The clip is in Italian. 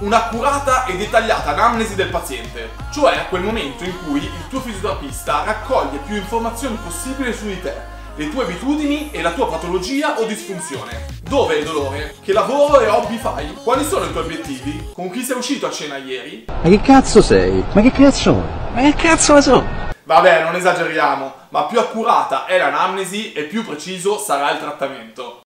un'accurata e dettagliata anamnesi del paziente, cioè quel momento in cui il tuo fisioterapista raccoglie più informazioni possibili su di te, le tue abitudini e la tua patologia o disfunzione. Dove è il dolore? Che lavoro e hobby fai? Quali sono i tuoi obiettivi? Con chi sei uscito a cena ieri? Ma che cazzo sei? Ma che cazzo? Ma che cazzo ne so? Vabbè, non esageriamo, ma più accurata è l'anamnesi e più preciso sarà il trattamento.